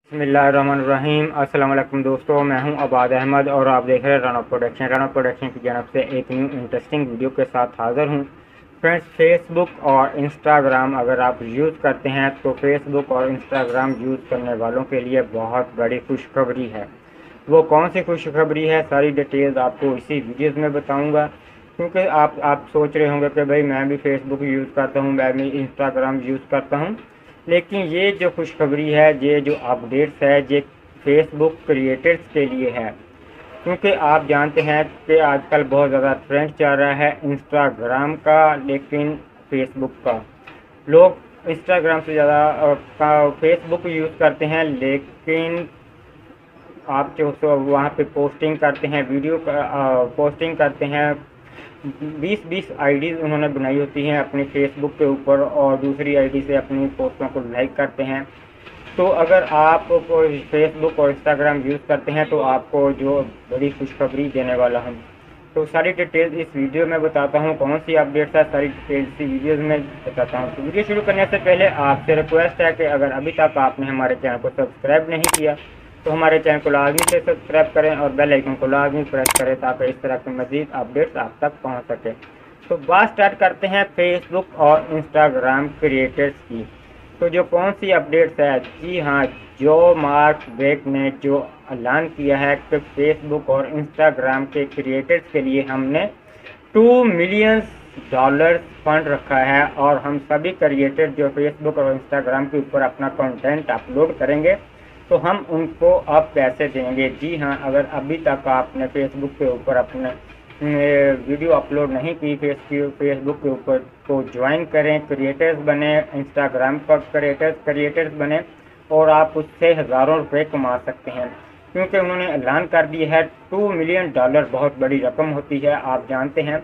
बिस्मिल्लाहिर्रहमानिर्रहीम। अस्सलाम वालेकुम दोस्तों, मैं हूं अबाद अहमद और आप देख रहे हैं रन प्रोडक्शन। रन प्रोडक्शन की जानब से एक न्यू इंटरेस्टिंग वीडियो के साथ हाज़िर हूं। फ्रेंड्स, फेसबुक और इंस्टाग्राम अगर आप यूज़ करते हैं तो फेसबुक और इंस्टाग्राम यूज़ करने वालों के लिए बहुत बड़ी खुशखबरी है। वो कौन सी खुशखबरी है, सारी डिटेल्स आपको इसी वीडियोज़ में बताऊँगा। क्योंकि आप सोच रहे होंगे कि भाई मैं भी फेसबुक यूज़ करता हूँ, मैं भी इंस्टाग्राम यूज़ करता हूँ, लेकिन ये जो खुशखबरी है, ये जो अपडेट्स है, ये फेसबुक क्रिएटर्स के लिए है। क्योंकि आप जानते हैं कि आजकल बहुत ज़्यादा ट्रेंड चल रहा है इंस्टाग्राम का, लेकिन फेसबुक का। लोग इंस्टाग्राम से ज़्यादा फेसबुक यूज़ करते हैं, लेकिन आप जो वहाँ पे पोस्टिंग करते हैं, वीडियो पोस्टिंग करते हैं। 20-20 आईडीज़ उन्होंने बनाई होती हैं अपनी फेसबुक के ऊपर और दूसरी आईडी से अपनी पोस्टों को लाइक करते हैं। तो अगर आप फेसबुक और इंस्टाग्राम यूज़ करते हैं तो आपको जो बड़ी खुशखबरी देने वाला हूँ। तो सारी डिटेल्स इस वीडियो में बताता हूँ, कौन सी अपडेट्स है सारी डिटेल्स इसी वीडियोज़ में बताता हूँ। तो वीडियो शुरू करने से पहले आपसे रिक्वेस्ट है कि अगर अभी तक आपने हमारे चैनल को सब्सक्राइब नहीं किया तो हमारे चैनल को लाजमी से सब्सक्राइब करें और बेल आइकन को लाजमी प्रेस करें ताकि इस तरह के मज़ीद अपडेट्स आप तक पहुंच सके। तो बात स्टार्ट करते हैं फेसबुक और इंस्टाग्राम क्रिएटर्स की। तो जो कौन सी अपडेट्स है, जी हाँ, जो मार्क जुकरबर्ग ने जो ऐलान किया है कि फेसबुक और इंस्टाग्राम के क्रिएटर्स के लिए हमने $2 मिलियन फंड रखा है और हम सभी क्रिएटर जो फेसबुक और इंस्टाग्राम के ऊपर अपना कंटेंट अपलोड करेंगे तो हम उनको अब पैसे देंगे। जी हाँ, अगर अभी तक आपने फेसबुक के ऊपर अपने वीडियो अपलोड नहीं की, फेसबुक के ऊपर तो ज्वाइन करें, क्रिएटर्स बने, इंस्टाग्राम पर क्रिएटर्स बने और आप उससे हज़ारों रुपए कमा सकते हैं। क्योंकि उन्होंने ऐलान कर दिया है $2 मिलियन बहुत बड़ी रकम होती है। आप जानते हैं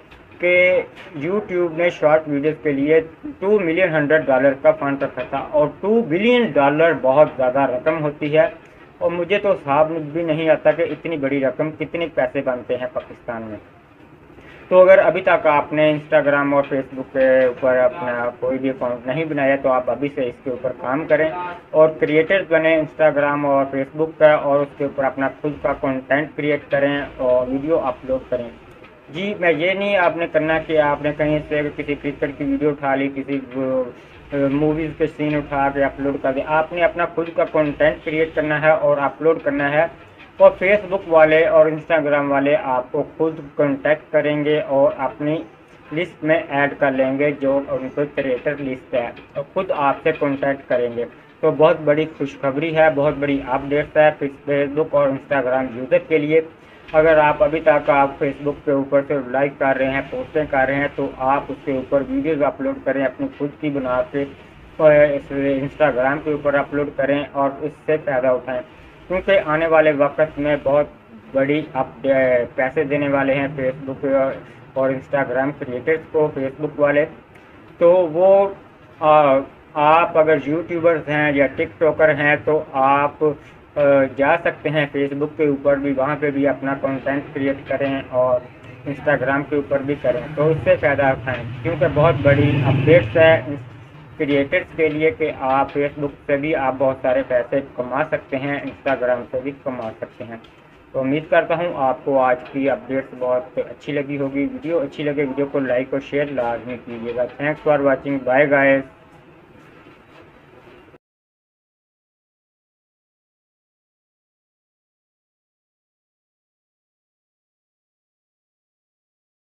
कि यूट्यूब ने शॉर्ट वीडियोस के लिए $2 मिलियन का फंड रखा था और $2 बिलियन बहुत ज़्यादा रकम होती है और मुझे तो हिसाब भी नहीं आता कि इतनी बड़ी रकम कितने पैसे बनते हैं पाकिस्तान में। तो अगर अभी तक आपने इंस्टाग्राम और फेसबुक के ऊपर अपना कोई भी अकाउंट नहीं बनाया तो आप अभी से इसके ऊपर काम करें और क्रिएटर्स बने इंस्टाग्राम और फेसबुक का और उसके ऊपर अपना खुद का कंटेंट क्रिएट करें और वीडियो अपलोड करें। जी, मैं ये नहीं आपने करना कि आपने कहीं से किसी क्रिकेट की वीडियो उठा ली, किसी मूवीज़ के सीन उठा के अपलोड कर दिया। आपने अपना खुद का कंटेंट क्रिएट करना है और अपलोड करना है और फेसबुक वाले और इंस्टाग्राम वाले आपको खुद कांटेक्ट करेंगे और अपनी लिस्ट में ऐड कर लेंगे, जो उनको क्रिएटर लिस्ट है, और खुद आपसे कांटेक्ट करेंगे। तो बहुत बड़ी खुशखबरी है, बहुत बड़ी अपडेट्स है फेसबुक और इंस्टाग्राम यूज़र के लिए। अगर आप अभी तक आप फेसबुक के ऊपर से लाइक कर रहे हैं, पोस्टें कर रहे हैं, तो आप उसके ऊपर वीडियोज़ अपलोड करें अपनी खुद की बना के, इंस्टाग्राम के ऊपर अपलोड करें और इससे फ़ायदा उठाएं। क्योंकि आने वाले वक्त में बहुत बड़ी पैसे देने वाले हैं फेसबुक और इंस्टाग्राम क्रिएटर्स को, फेसबुक वाले। तो वो आप अगर यूट्यूबर्स हैं या टिकटॉकर हैं तो आप जा सकते हैं फेसबुक के ऊपर भी, वहाँ पे भी अपना कंटेंट क्रिएट करें और इंस्टाग्राम के ऊपर भी करें, तो इससे फ़ायदा उठाएं। क्योंकि बहुत बड़ी अपडेट्स है क्रिएटर्स के लिए कि आप फेसबुक से भी आप बहुत सारे पैसे कमा सकते हैं, इंस्टाग्राम से भी कमा सकते हैं। तो उम्मीद करता हूँ आपको आज की अपडेट्स बहुत अच्छी लगी होगी। वीडियो अच्छी लगे वीडियो को लाइक और शेयर लाजमी कीजिएगा। Thanks for watching, bye guys.